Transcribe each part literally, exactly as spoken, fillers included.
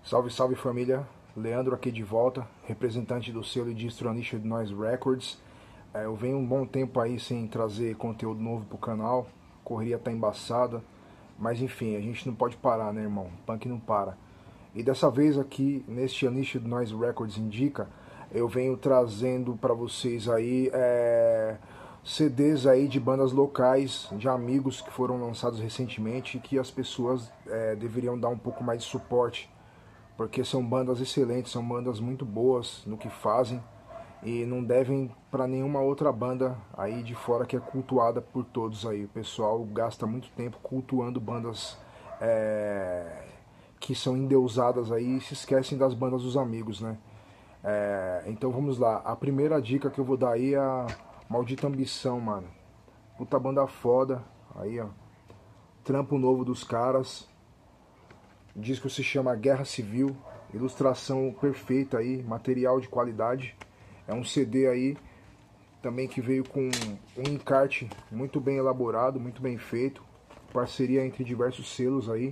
Salve, salve família, Leandro aqui de volta, representante do selo e distro Unleashed Noise Records. É, eu venho um bom tempo aí sem trazer conteúdo novo pro canal, a correria tá embaçada, mas enfim, a gente não pode parar, né, irmão? Punk não para. E dessa vez aqui, neste Unleashed Noise Records Indica, eu venho trazendo para vocês aí é, C Ds aí de bandas locais, de amigos que foram lançados recentemente e que as pessoas é, deveriam dar um pouco mais de suporte, porque são bandas excelentes, são bandas muito boas no que fazem e não devem para nenhuma outra banda aí de fora que é cultuada por todos aí. O pessoal gasta muito tempo cultuando bandas é, que são endeusadas aí e se esquecem das bandas dos amigos, né? É, então vamos lá, a primeira dica que eu vou dar aí é a Maldita Ambição, mano. Puta banda foda, aí ó, trampo novo dos caras. O disco se chama Guerra Civil, ilustração perfeita aí, material de qualidade. É um C D aí também que veio com um encarte muito bem elaborado, muito bem feito. Parceria entre diversos selos aí.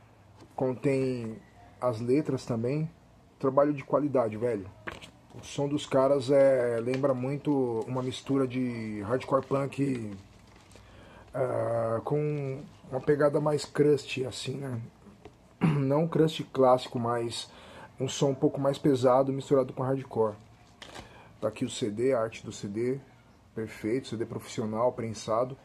Contém as letras também. Trabalho de qualidade, velho. O som dos caras é, lembra muito uma mistura de hardcore punk uh, com uma pegada mais crust, assim, né? Não um crust clássico, mas um som um pouco mais pesado misturado com hardcore. Tá aqui o C D, a arte do C D, perfeito, C D profissional, prensado.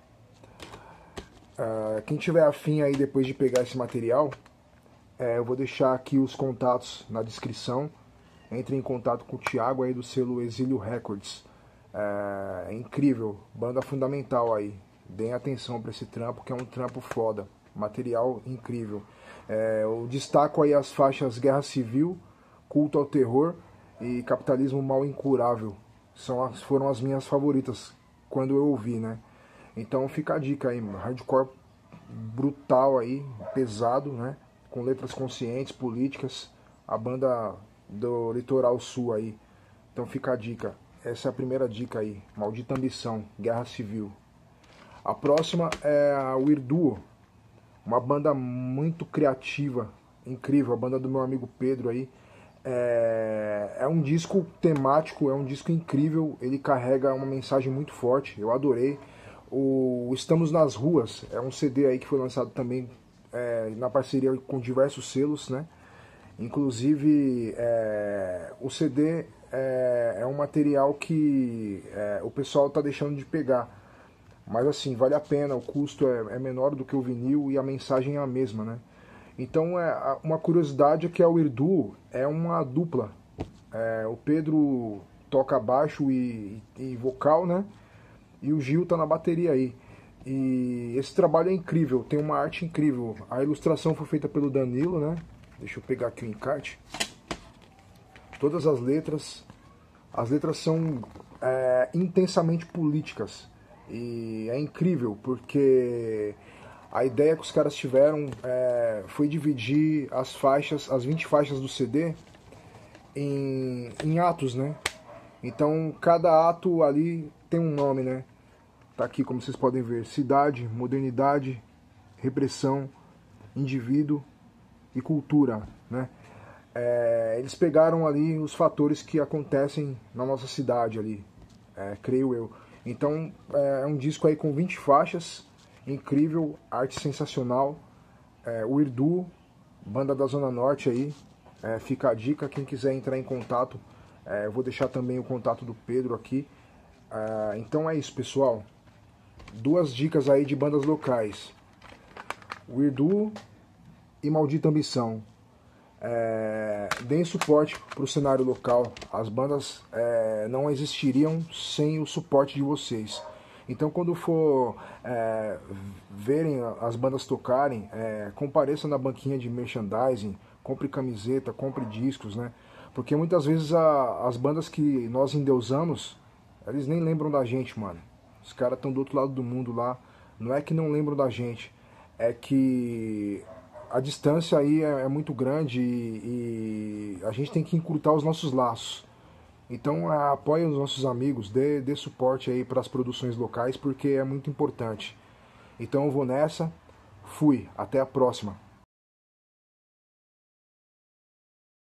Uh, quem tiver afim aí depois de pegar esse material, é, eu vou deixar aqui os contatos na descrição. Entre em contato com o Thiago aí do selo Exílio Records. É, é incrível, banda fundamental aí. Deem atenção para esse trampo, que é um trampo foda. Material incrível. É, eu destaco aí as faixas Guerra Civil, Culto ao Terror e Capitalismo Mal Incurável. São as, foram as minhas favoritas quando eu ouvi, né? Então fica a dica aí, hardcore brutal aí, pesado, né? Com letras conscientes, políticas. A banda do Litoral Sul aí. Então fica a dica. Essa é a primeira dica aí. Maldita Ambição, Guerra Civil. A próxima é a Weird Duo. Uma banda muito criativa, incrível, a banda do meu amigo Pedro aí. É, é um disco temático, é um disco incrível, ele carrega uma mensagem muito forte, eu adorei. O Estamos nas Ruas é um C D aí que foi lançado também é, na parceria com diversos selos, né? Inclusive, é, o C D é, é um material que é, o pessoal está deixando de pegar. Mas assim, vale a pena, o custo é, é menor do que o vinil e a mensagem é a mesma, né? Então, é, uma curiosidade é que a Weird Duo é uma dupla. É, o Pedro toca baixo e, e vocal, né? E o Gil tá na bateria aí. E esse trabalho é incrível, tem uma arte incrível. A ilustração foi feita pelo Danilo, né? Deixa eu pegar aqui o encarte. Todas as letras, as letras são é, intensamente políticas. E é incrível, porque a ideia que os caras tiveram é, foi dividir as faixas, as vinte faixas do C D em, em atos, né? Então cada ato ali tem um nome, né? Tá aqui, como vocês podem ver: cidade, modernidade, repressão, indivíduo e cultura, né? É, eles pegaram ali os fatores que acontecem na nossa cidade ali, é, creio eu. Então é um disco aí com vinte faixas, incrível, arte sensacional. É, o Weird Duo, banda da Zona Norte aí, é, fica a dica, quem quiser entrar em contato, é, eu vou deixar também o contato do Pedro aqui. É, então é isso, pessoal. Duas dicas aí de bandas locais: Weird Duo e Maldita Ambição. É, deem suporte para o cenário local. As bandas é, não existiriam sem o suporte de vocês. Então, quando for é, verem as bandas tocarem, é, compareçam na banquinha de merchandising, compre camiseta, compre discos, né? Porque muitas vezes a, as bandas que nós endeusamos, eles nem lembram da gente, mano. Os caras estão do outro lado do mundo lá. Não é que não lembram da gente, é que a distância aí é, é muito grande e, e a gente tem que encurtar os nossos laços. Então é, apoie os nossos amigos, dê, dê suporte aí para as produções locais, porque é muito importante. Então eu vou nessa, fui, até a próxima.